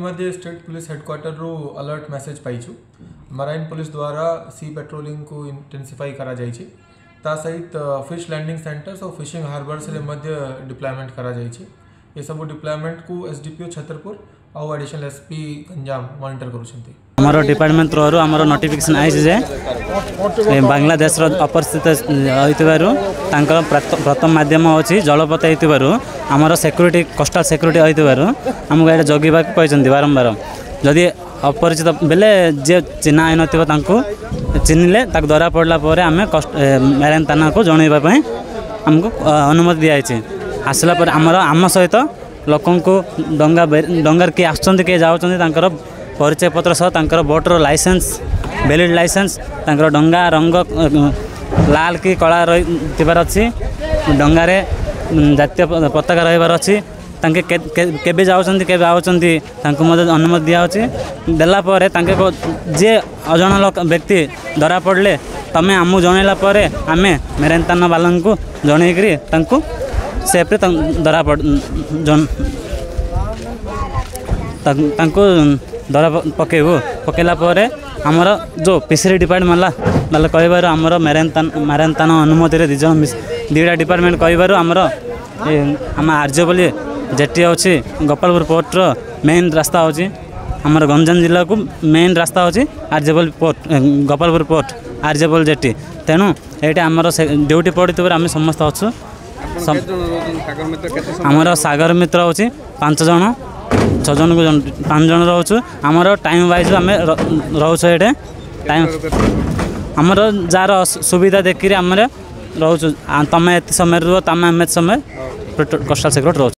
मध्य state police headquarter रू alert message पाइछु। Marine police द्वारा सी पेट्रोलिंग को इंटेंसिफाई करा जाइछि। ता सहित फिश लैंडिंग सेंटर्स और फिशिंग हार्बर्स रे मध्य डिप्लॉयमेंट करा जाइछि। ये सब डिप्लॉयमेंट को एसडीपीओ छतरपुर और एडिशनल एसपी गंजाम मॉनिटर करूछंती। हमरो डिपार्टमेंट रो हमरो नोटिफिकेशन आइछ जे बांग्लादेश रो अपस्थित होइतबारु तांकर प्रथम माध्यम अछि जलपथ होइतबारु हमरो सिक्युरिटी कोस्टल सिक्युरिटी होइतबारु हमको एटा जगिबा कहचंती बारंबार। जदि अपरिचित बेले जे चिन्हा आइ नथिबो तांको चिन्हले ताक धरा पड़ला परे आमे मेरेन थाना को जणैबा पई हमको अनुमति दिया आइछ। आसला पर हमरो आम सहित लोकन को डंगार के आछंती के जाउछंती तांकर परिचय पत्र सह तांकर बोटर लाइसेंस वैलिड लाइसेंस तांकर डंगा रंग लाल की कला रहिबार अछि डंगारे जातीय पताका रहिबार अछि तांके केबे जाउछंती केबे आउछंती तांको मदद अनुमति दिया अछि। देला परे तांके को जे अजण लोक व्यक्ति धरा पड़ले तमे आमु जणैला परे आमे मेरेन थाना वालन को जणै करी तांको सेफ्टी धरा पड़ तांको धरा पकेला परे हमर जो फिशरी डिपार्टमेंट वाला कहबार हमर मेरेन थाना अनुमति रे दुईटा डिपार्टमेंट कहबार हमर हम आर्य बोली जेटी अछि गोपालपुर पोर्ट रो मेन रास्ता अछि हमर गंजाम जिला को मेन रास्ता अछि आर्यबल पोर्ट गोपालपुर पोर्ट आर्यबल जेटी। तेणु एटा हमर ड्यूटी पड़ितबार हम समस्त अछु। हमर सागर मित्र होछि 5 जन 6 जन को 5 जन रहउछु। हमर टाइम वाइज हमें रहउछु एटे टाइम हमर जार सुविधा देखि हमरे रहउछु। तमे एत समय रो तमे एत समय कोस्टल सिक्योरिटी रहउछु।